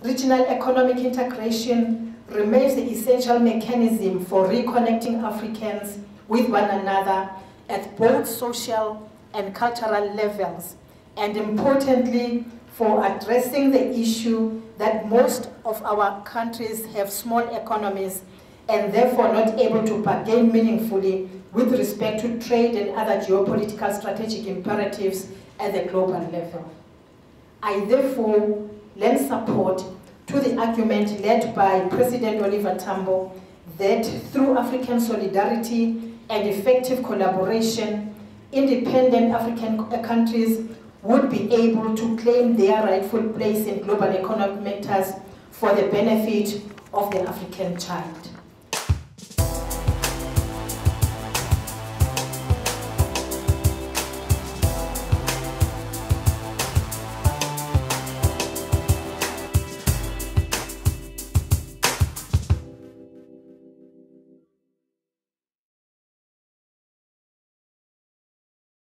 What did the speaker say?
regional economic integration remains the essential mechanism for reconnecting Africans with one another at both social and cultural levels, and importantly, for addressing the issue that most of our countries have small economies and therefore not able to bargain meaningfully with respect to trade and other geopolitical strategic imperatives at the global level. I therefore lend support to the argument led by President Oliver Tambo that through African solidarity and effective collaboration, independent African countries would be able to claim their rightful place in global economic matters for the benefit of the African child.